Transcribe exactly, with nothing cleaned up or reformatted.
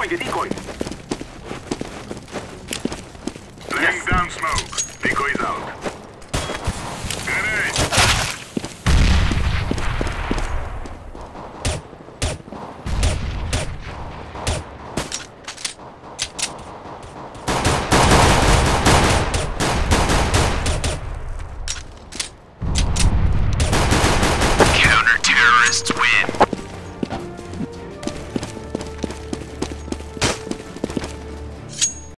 Throwing a decoy. Laying down smoke. Decoys out.